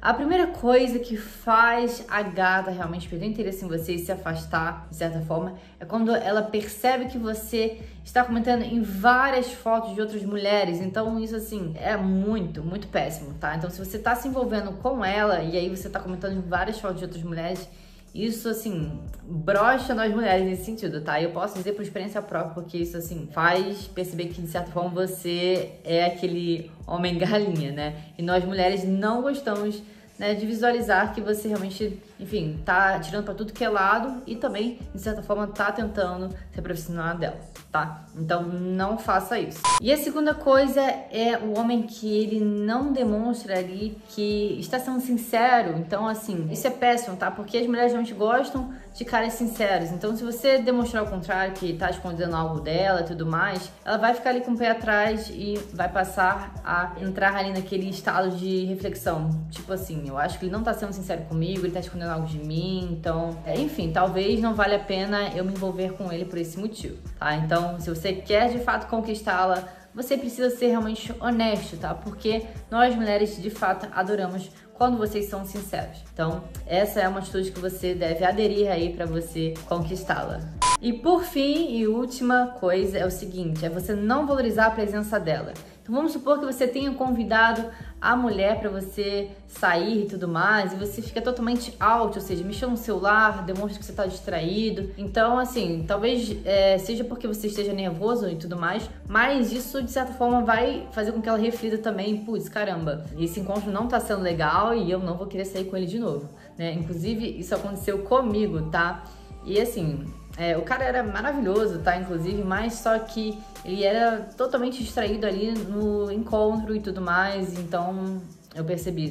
A primeira coisa que faz a gata realmente perder interesse em você e se afastar, de certa forma, é quando ela percebe que você está comentando em várias fotos de outras mulheres. Então isso, assim, é muito, muito péssimo, tá? Então se você tá se envolvendo com ela e aí você tá comentando em várias fotos de outras mulheres, isso, assim, brocha nós mulheres nesse sentido, tá? Eu posso dizer por experiência própria, porque isso, assim, faz perceber que, de certa forma, você é aquele homem galinha, né? E nós mulheres não gostamos, né, de visualizar que você realmente, enfim, tá tirando pra tudo que é lado e também, de certa forma, tá tentando ser profissional dela, tá? Então, não faça isso. E a segunda coisa é o homem que ele não demonstra ali que está sendo sincero. Então, assim, isso é péssimo, tá? Porque as mulheres realmente gostam de caras sinceros. Então, se você demonstrar o contrário, que tá escondendo algo dela e tudo mais, ela vai ficar ali com o pé atrás e vai passar a entrar ali naquele estado de reflexão. Tipo assim, eu acho que ele não tá sendo sincero comigo, ele tá escondendo algo de mim, então... enfim, talvez não valha a pena eu me envolver com ele por esse motivo, tá? Então, se você quer de fato conquistá-la, você precisa ser realmente honesto, tá? Porque nós mulheres, de fato, adoramos quando vocês são sinceros. Então, essa é uma atitude que você deve aderir aí pra você conquistá-la. E por fim, e última coisa, é o seguinte, é você não valorizar a presença dela. Então vamos supor que você tenha convidado a mulher para você sair e tudo mais, e você fica totalmente out, ou seja, mexendo no celular, demonstra que você tá distraído. Então, assim, talvez seja porque você esteja nervoso e tudo mais, mas isso, de certa forma, vai fazer com que ela reflita também, putz, caramba, esse encontro não tá sendo legal e eu não vou querer sair com ele de novo, né? Inclusive, isso aconteceu comigo, tá? E assim... o cara era maravilhoso, tá? Inclusive, mas só que ele era totalmente distraído ali no encontro e tudo mais, então eu percebi,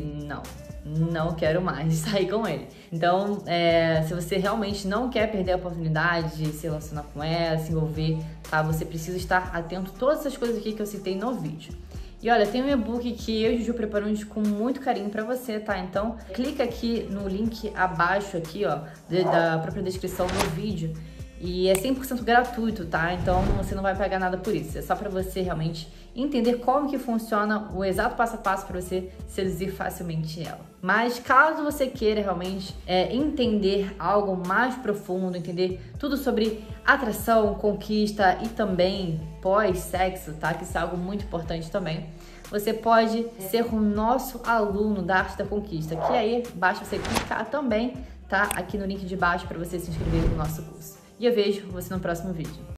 não quero mais sair com ele. Então, se você realmente não quer perder a oportunidade de se relacionar com ela, se envolver, tá? Você precisa estar atento a todas essas coisas aqui que eu citei no vídeo. E olha, tem um e-book que eu e Juju preparamos com muito carinho pra você, tá? Então, clica aqui no link abaixo aqui, ó, da própria descrição do vídeo. E é 100% gratuito, tá? Então você não vai pagar nada por isso. É só pra você realmente entender como que funciona o exato passo a passo pra você seduzir facilmente ela. Mas caso você queira realmente entender algo mais profundo, entender tudo sobre atração, conquista e também pós-sexo, tá? Que isso é algo muito importante também. Você pode ser o nosso aluno da Arte da Conquista, que aí basta você clicar também, tá? Aqui no link de baixo para você se inscrever no nosso curso. E eu vejo você no próximo vídeo.